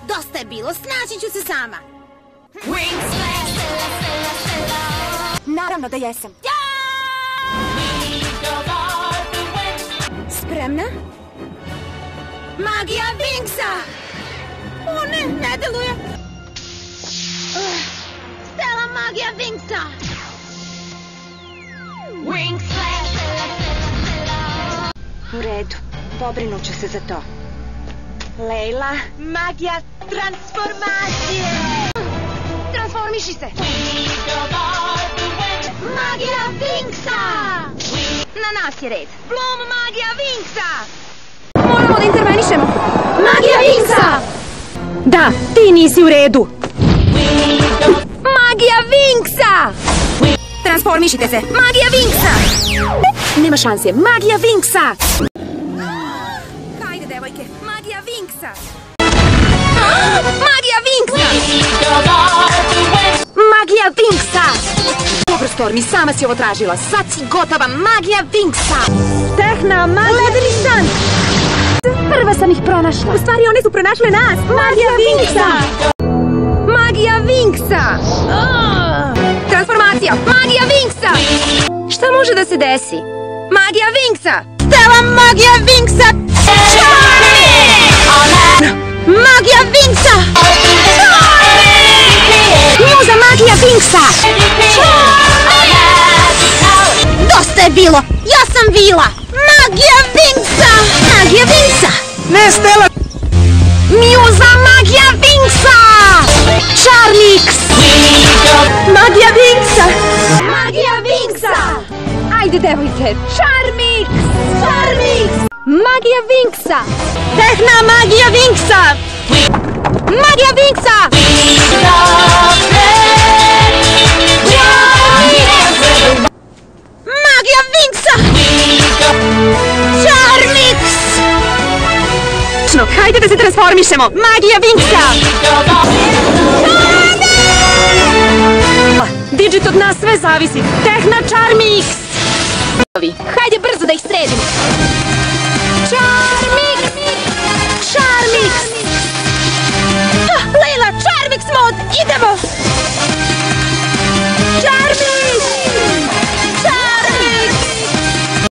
Dosta je bilo, snaći ću se sama. Naravno da jesam. Spremna? Magija Winksa! O ne, ne deluje! Stella Magija Winksa! U redu, pobrinut ću se za to. Lejla, magija transformacije! Transformiši se! Magija Winksa! Na nas je red. Blum Magija Winksa! Moramo da intervenišemo. Magija Winksa! Da, ti nisi u redu. Magija Winksa! Transformišite se. Magija Winksa! Nema šanse. Magija Winksa! Hajde, devojke. Magija Winksa! Magija Winksa! Magija Winksa! Dobro, Stormy, sama si ovo tražila. Sad si gotova. Magija Winksa! Tehna, magija... Ledeni san! Prva sam ih pronašla. U stvari, one su pronašle nas. Magija Winksa! Magija Winksa! Transformacija! Magija Winksa! Šta može da se desi? Magija Winksa! Stella Magija Winksa! Magija Winksa! Muza Magija Winksa! Dosta je bilo! Ja sam Vila! Magija Winksa! Magija Winksa! Ne, Stella! Muza Magija Winksa! Charmix! Magija Winksa! Magija Winksa! Ajde, devojke! Charmix! Charmix! Magija Winksa! Tehna Magija Winksa! Magija Winksa! Magija Winksa! Charmix! Hajde da se transformišemo! Magija Winksa! Digit, od nas sve zavisi! Tehna Charmix! Hajde brzo da ih sredimo! Charmix! Charmix!